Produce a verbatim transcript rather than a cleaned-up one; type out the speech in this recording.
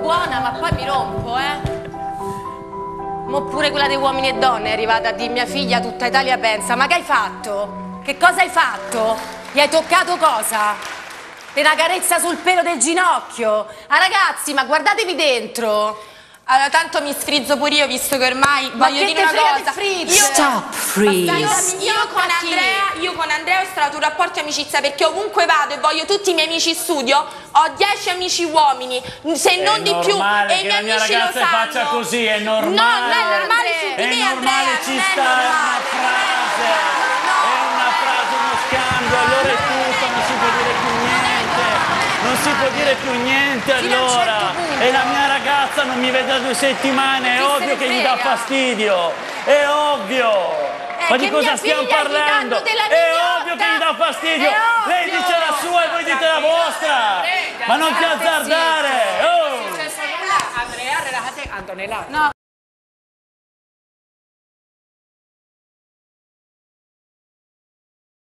buona, ma poi mi rompo, eh. Mo' pure quella dei uomini e donne è arrivata a dire mia figlia tutta Italia pensa. Ma che hai fatto? Che cosa hai fatto? Gli hai toccato cosa? Una carezza sul pelo del ginocchio? Ah ragazzi, ma guardatevi dentro. Allora, tanto mi sfrizzo pure io, visto che ormai ma voglio che dire una cosa. Io, Stop freeze. Io, io, con Andrea, io con Andrea ho instaurato un rapporto di amicizia perché ovunque vado e voglio tutti i miei amici in studio, ho dieci amici uomini, se non è di più, e i miei che la mia amici lo ragazza sanno. faccia così, è normale. No, non è normale su di è me, normale, Andrea, ci non è sta, è una normale. frase, è una frase, uno scambio, allora è tutto, non si può dire più niente, non si può dire più niente allora. E la mia ragazza non mi vede da due settimane, è ovvio che gli dà fastidio, è ovvio. Ma di cosa stiamo parlando? È ovvio che gli dà fastidio. Lei dice la sua e voi dite la vostra. Ma non ti azzardare. Oh. Andrea, relájate, Antonella. No,